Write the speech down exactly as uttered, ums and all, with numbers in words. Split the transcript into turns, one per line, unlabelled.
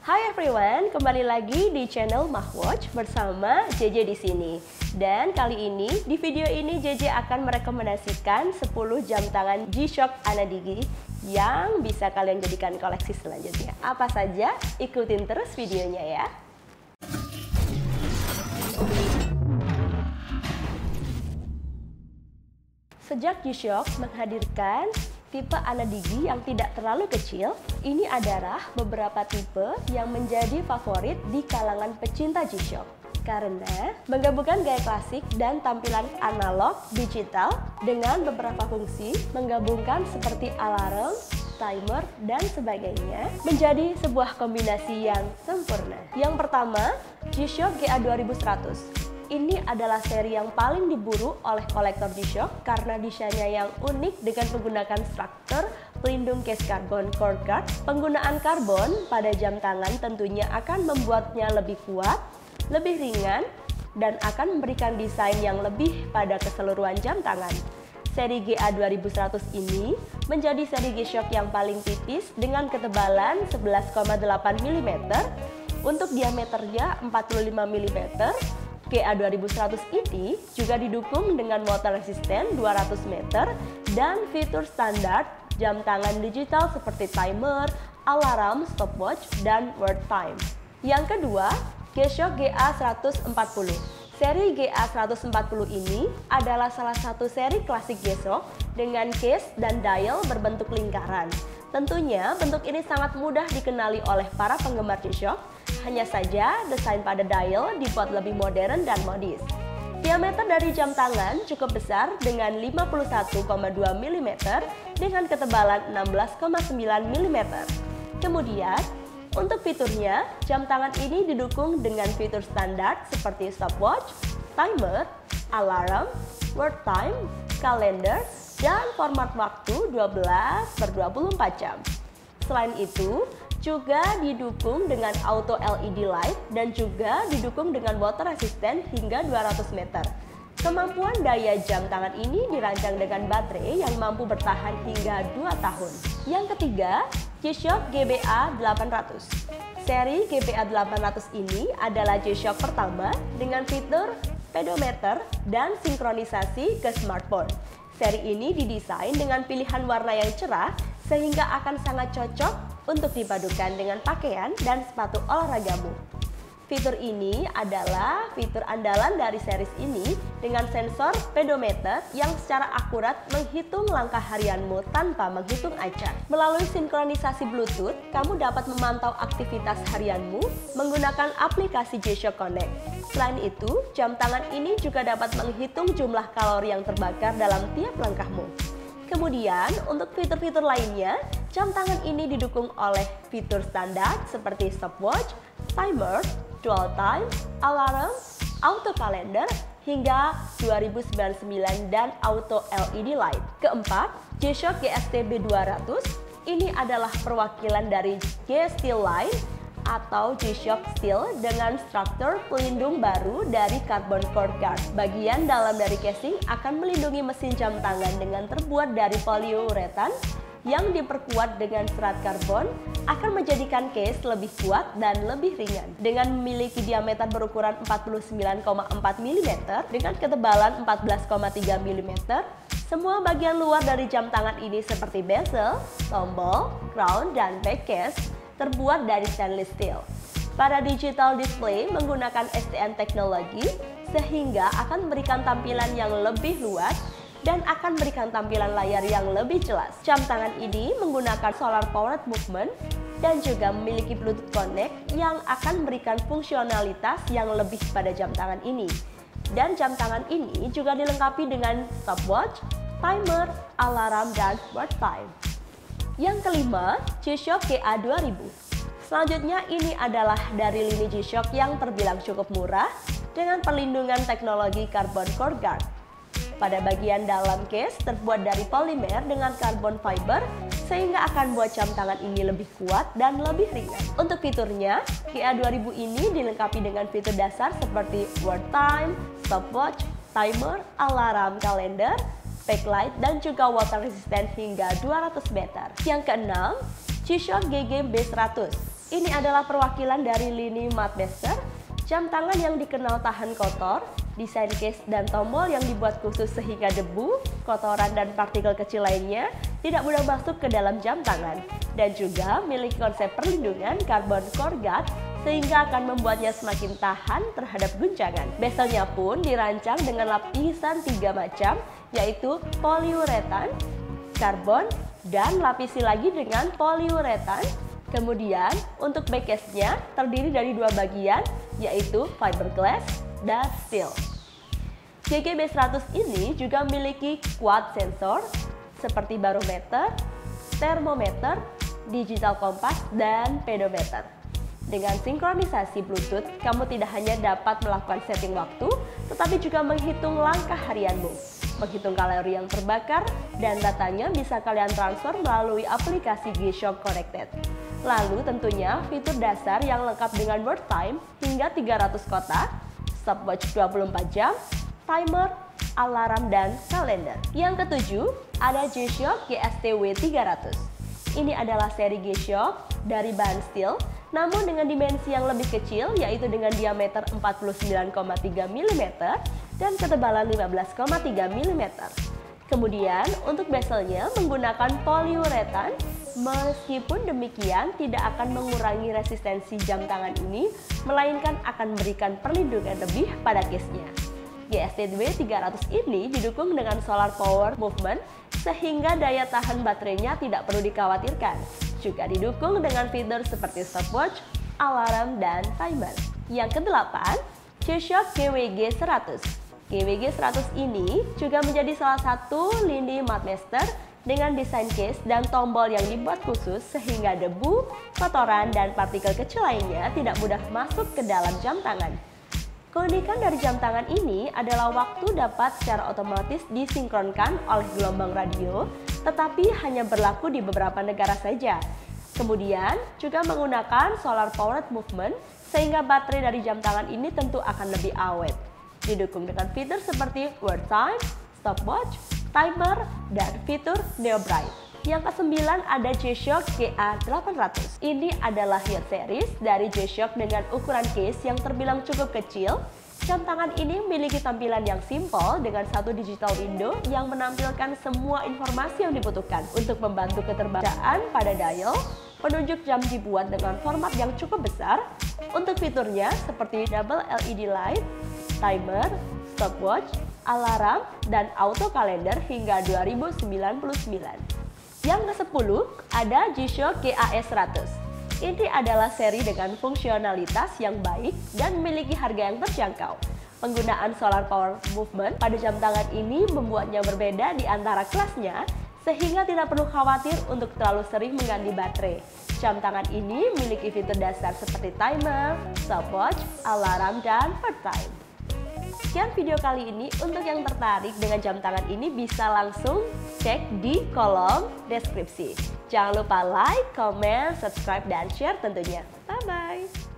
Hai everyone, kembali lagi di channel Mahwatch bersama J J di sini. Dan kali ini, di video ini J J akan merekomendasikan sepuluh jam tangan G-Shock Anadigi yang bisa kalian jadikan koleksi selanjutnya. Apa saja? Ikutin terus videonya ya. Sejak G-Shock menghadirkan tipe Anadigi yang tidak terlalu kecil, ini adalah beberapa tipe yang menjadi favorit di kalangan pecinta G-Shock karena menggabungkan gaya klasik dan tampilan analog digital dengan beberapa fungsi, menggabungkan seperti alarm, timer, dan sebagainya menjadi sebuah kombinasi yang sempurna. Yang pertama, G-Shock G A dua ribu seratus. Ini adalah seri yang paling diburu oleh kolektor G-Shock karena desainnya yang unik dengan menggunakan struktur pelindung case karbon core guard. Penggunaan karbon pada jam tangan tentunya akan membuatnya lebih kuat, lebih ringan, dan akan memberikan desain yang lebih pada keseluruhan jam tangan. Seri G A dua ribu seratus ini menjadi seri G-Shock yang paling tipis dengan ketebalan sebelas koma delapan milimeter, untuk diameternya empat puluh lima milimeter. G A dua ribu seratus ini juga didukung dengan water resisten dua ratus meter dan fitur standar jam tangan digital seperti timer, alarm, stopwatch, dan world time. Yang kedua, G-Shock G A seratus empat puluh. Seri G A seratus empat puluh ini adalah salah satu seri klasik G-Shock dengan case dan dial berbentuk lingkaran. Tentunya bentuk ini sangat mudah dikenali oleh para penggemar G-Shock. Hanya saja desain pada dial dibuat lebih modern dan modis. Diameter dari jam tangan cukup besar dengan lima puluh satu koma dua milimeter dengan ketebalan enam belas koma sembilan milimeter. Kemudian, untuk fiturnya, jam tangan ini didukung dengan fitur standar seperti stopwatch, timer, alarm, world time, kalender, dan format waktu dua belas per dua puluh empat jam. Selain itu, juga didukung dengan auto L E D light dan juga didukung dengan water resistant hingga dua ratus meter. Kemampuan daya jam tangan ini dirancang dengan baterai yang mampu bertahan hingga dua tahun. Yang ketiga, G-Shock G B A delapan ratus. Seri G B A delapan ratus ini adalah G-Shock pertama dengan fitur pedometer dan sinkronisasi ke smartphone. Seri ini didesain dengan pilihan warna yang cerah sehingga akan sangat cocok untuk dipadukan dengan pakaian dan sepatu olahragamu. Fitur ini adalah fitur andalan dari series ini dengan sensor pedometer yang secara akurat menghitung langkah harianmu tanpa menghitung acak. Melalui sinkronisasi Bluetooth, kamu dapat memantau aktivitas harianmu menggunakan aplikasi G-Shock Connect. Selain itu, jam tangan ini juga dapat menghitung jumlah kalori yang terbakar dalam tiap langkahmu. Kemudian, untuk fitur-fitur lainnya, jam tangan ini didukung oleh fitur standar seperti stopwatch, timer, dual time, alarm, auto calendar, hingga dua ribu sembilan puluh sembilan dan auto L E D light. Keempat, G-Shock G S T B dua ratus. Ini adalah perwakilan dari G Steel Line atau G-Shock Steel dengan struktur pelindung baru dari carbon core guard. Bagian dalam dari casing akan melindungi mesin jam tangan dengan terbuat dari poliuretan yang diperkuat dengan serat karbon, akan menjadikan case lebih kuat dan lebih ringan. Dengan memiliki diameter berukuran empat puluh sembilan koma empat milimeter dengan ketebalan empat belas koma tiga milimeter, semua bagian luar dari jam tangan ini seperti bezel, tombol, crown, dan back case terbuat dari stainless steel. Pada digital display menggunakan S T M teknologi sehingga akan memberikan tampilan yang lebih luas dan akan memberikan tampilan layar yang lebih jelas. Jam tangan ini menggunakan solar powered movement dan juga memiliki Bluetooth Connect yang akan memberikan fungsionalitas yang lebih pada jam tangan ini. Dan jam tangan ini juga dilengkapi dengan stopwatch, timer, alarm, dan world time. Yang kelima, G-Shock G A dua ribu. Selanjutnya ini adalah dari lini G-Shock yang terbilang cukup murah dengan perlindungan teknologi carbon core guard. Pada bagian dalam case terbuat dari polimer dengan carbon fiber sehingga akan buat jam tangan ini lebih kuat dan lebih ringan. Untuk fiturnya, G A dua ribu ini dilengkapi dengan fitur dasar seperti world time, stopwatch, timer, alarm, kalender, backlight, dan juga water resistant hingga dua ratus meter. Yang keenam, G-Shock G G B seratus. Ini adalah perwakilan dari lini Madmaster, jam tangan yang dikenal tahan kotor, desain case dan tombol yang dibuat khusus sehingga debu, kotoran dan partikel kecil lainnya tidak mudah masuk ke dalam jam tangan, dan juga memiliki konsep perlindungan karbon core guard sehingga akan membuatnya semakin tahan terhadap guncangan. Bezelnya pun dirancang dengan lapisan tiga macam, yaitu poliuretan, karbon, dan lapisi lagi dengan poliuretan. Kemudian untuk backcase-nya terdiri dari dua bagian, yaitu fiberglass dan steel. G G B seratus ini juga memiliki quad sensor seperti barometer, termometer, digital kompas, dan pedometer. Dengan sinkronisasi Bluetooth, kamu tidak hanya dapat melakukan setting waktu, tetapi juga menghitung langkah harianmu, menghitung kalori yang terbakar, dan datanya bisa kalian transfer melalui aplikasi G-Shock Connected. Lalu tentunya fitur dasar yang lengkap dengan World Time hingga tiga ratus kota, stopwatch dua puluh empat jam, timer, alarm, dan kalender. Yang ketujuh, ada G-Shock G S T W tiga ratus. Ini adalah seri G-Shock dari bahan steel, namun dengan dimensi yang lebih kecil, yaitu dengan diameter empat puluh sembilan koma tiga milimeter dan ketebalan lima belas koma tiga milimeter. Kemudian untuk bezelnya menggunakan poliuretan. Meskipun demikian, tidak akan mengurangi resistensi jam tangan ini, melainkan akan memberikan perlindungan lebih pada case-nya. G S T W tiga ratus ini didukung dengan solar power movement, sehingga daya tahan baterainya tidak perlu dikhawatirkan. Juga didukung dengan fitur seperti stopwatch, alarm, dan timer. Yang kedelapan, G-Shock G W G seratus. G W G seratus ini juga menjadi salah satu lini Madmaster dengan desain case dan tombol yang dibuat khusus sehingga debu, kotoran, dan partikel kecil lainnya tidak mudah masuk ke dalam jam tangan. Keunikan dari jam tangan ini adalah waktu dapat secara otomatis disinkronkan oleh gelombang radio, tetapi hanya berlaku di beberapa negara saja. Kemudian juga menggunakan solar powered movement sehingga baterai dari jam tangan ini tentu akan lebih awet. Didukung dengan fitur seperti World Time, stopwatch, timer, dan fitur Neo Bright. Yang kesembilan ada G-Shock G A delapan ratus. Ini adalah hit series dari G-Shock dengan ukuran case yang terbilang cukup kecil. Jam tangan ini memiliki tampilan yang simpel dengan satu digital window yang menampilkan semua informasi yang dibutuhkan untuk membantu keterbacaan pada dial. Penunjuk jam dibuat dengan format yang cukup besar. Untuk fiturnya seperti double L E D light, timer, stopwatch, alarm, dan auto kalender hingga dua ribu sembilan puluh sembilan. Yang kesepuluh ada G-Shock G A S seratus. Ini adalah seri dengan fungsionalitas yang baik dan memiliki harga yang terjangkau. Penggunaan solar power movement pada jam tangan ini membuatnya berbeda di antara kelasnya, sehingga tidak perlu khawatir untuk terlalu sering mengganti baterai. Jam tangan ini memiliki fitur dasar seperti timer, stopwatch, alarm, dan part time. Sekian video kali ini. Untuk yang tertarik dengan jam tangan ini bisa langsung cek di kolom deskripsi. Jangan lupa like, comment, subscribe, dan share tentunya. Bye-bye!